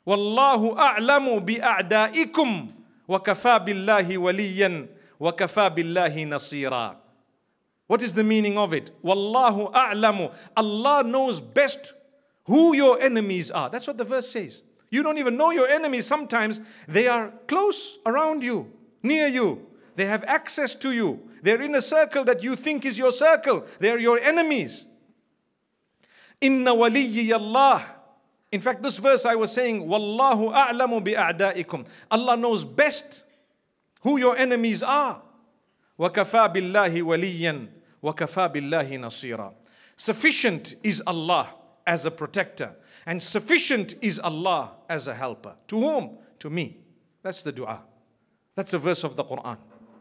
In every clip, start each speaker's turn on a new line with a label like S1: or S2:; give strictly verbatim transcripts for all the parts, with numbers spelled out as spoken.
S1: Wallahu a'lamu bi'a'da'ikum wa kafa billahi waliyan wa kafa billahi nasira. What is the meaning of it? Wallahu a'lamu. Allah knows best who your enemies are. That's what the verse says. You don't even know your enemies. Sometimes they are close around you, near you. They have access to you. They're in a circle that you think is your circle. They're your enemies. Inna waliyyi Allah. In fact, this verse I was saying, Wallahu a'lamu bi'a'da'ikum. Allah knows best who your enemies are. وَكَفَى بِاللَّهِ وَلِيًّا وَكَفَى بِاللَّهِ نَصِيرًا. Sufficient is Allah as a protector, and sufficient is Allah as a helper. To whom? To me. That's the dua. That's a verse of the Quran.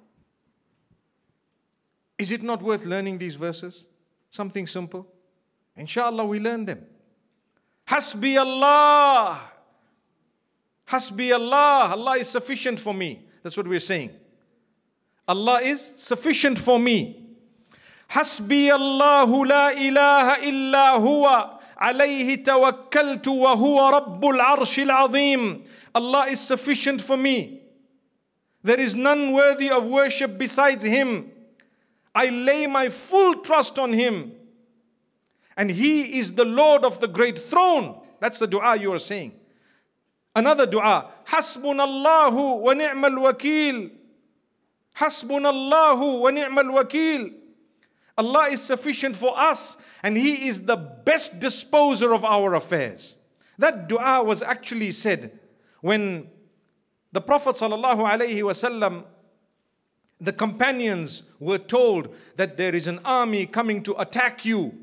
S1: Is it not worth learning these verses? Something simple. Inshallah, we learn them. Hasbi Allah. Hasbi Allah. Allah is sufficient for me. That's what we're saying. Allah is sufficient for me. Hasbi Allahu la ilaha illa huwa alayhi tawakkaltu wa huwa rabbul arshil azim. Allah is sufficient for me. There is none worthy of worship besides Him. I lay my full trust on Him. And He is the Lord of the great throne. That's the dua you are saying. Another dua. Hasbunallahu wa ni'mal wakil. Hasbunallahu wa ni'mal wakil. Allah is sufficient for us, and He is the best disposer of our affairs. That dua was actually said when the Prophet sallallahu alaihi wasallam, the companions were told that there is an army coming to attack you.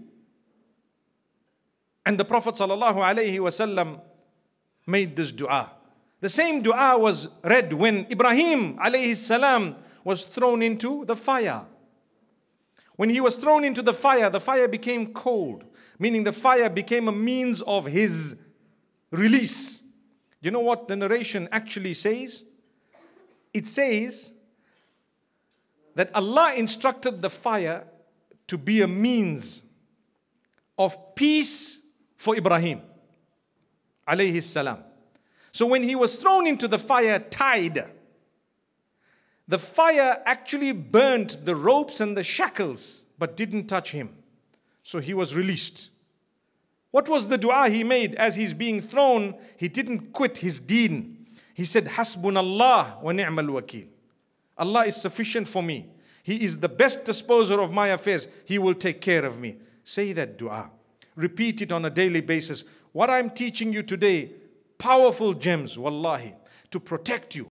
S1: And the Prophet sallallahu alaihi wasallam made this dua. The same dua was read when Ibrahim alayhi salam was thrown into the fire. When he was thrown into the fire, the fire became cold, meaning the fire became a means of his release. You know what the narration actually says? It says that Allah instructed the fire to be a means of peace for Ibrahim alayhi salam. So when he was thrown into the fire tied, the fire actually burnt the ropes and the shackles, but didn't touch him. So he was released. What was the dua he made as he's being thrown? He didn't quit his deen. He said, Hasbunallah wa ni'mal wakil. Allah is sufficient for me. He is the best disposer of my affairs. He will take care of me. Say that dua. Repeat it on a daily basis. What I'm teaching you today, powerful gems, wallahi, to protect you.